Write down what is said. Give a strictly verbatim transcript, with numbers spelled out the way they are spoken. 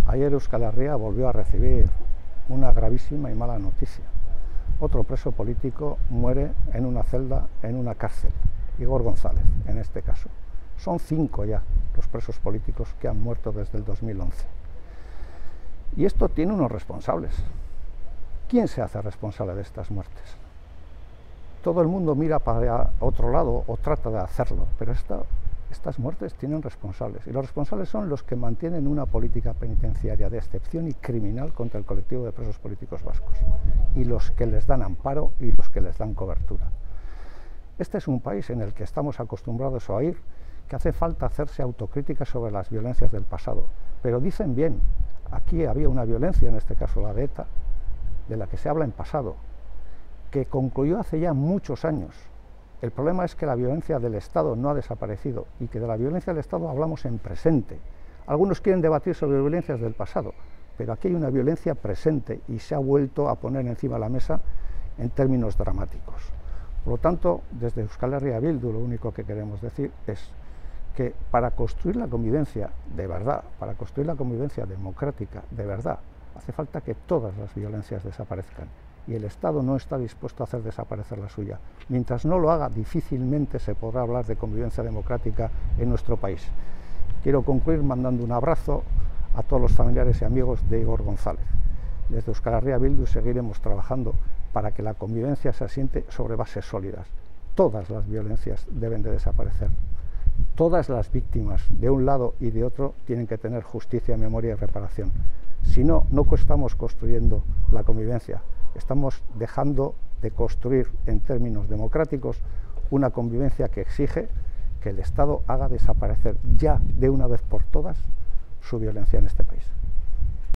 Ayer Euskal Herria volvió a recibir una gravísima y mala noticia. Otro preso político muere en una celda, en una cárcel. Igor González, en este caso. Son cinco ya los presos políticos que han muerto desde el dos mil once. Y esto tiene unos responsables. ¿Quién se hace responsable de estas muertes? Todo el mundo mira para otro lado o trata de hacerlo, pero esta, estas muertes tienen responsables. Y los responsables son los que mantienen una política penitenciaria de excepción y criminal contra el colectivo de presos políticos vascos. Y los que les dan amparo y los que les dan cobertura. Este es un país en el que estamos acostumbrados a oír que hace falta hacerse autocrítica sobre las violencias del pasado. Pero dicen bien, aquí había una violencia, en este caso la de ETA, de la que se habla en pasado, que concluyó hace ya muchos años. El problema es que la violencia del Estado no ha desaparecido y que de la violencia del Estado hablamos en presente. Algunos quieren debatir sobre violencias del pasado, pero aquí hay una violencia presente y se ha vuelto a poner encima de la mesa en términos dramáticos. Por lo tanto, desde Euskal Herria Bildu lo único que queremos decir es que para construir la convivencia de verdad, para construir la convivencia democrática de verdad, hace falta que todas las violencias desaparezcan. Y el Estado no está dispuesto a hacer desaparecer la suya. Mientras no lo haga, difícilmente se podrá hablar de convivencia democrática en nuestro país. Quiero concluir mandando un abrazo a todos los familiares y amigos de Igor González. Desde Euskal Herria Bildu seguiremos trabajando para que la convivencia se asiente sobre bases sólidas. Todas las violencias deben de desaparecer. Todas las víctimas, de un lado y de otro, tienen que tener justicia, memoria y reparación. Si no, no estamos construyendo la convivencia. Estamos dejando de construir en términos democráticos una convivencia que exige que el Estado haga desaparecer ya de una vez por todas su violencia en este país.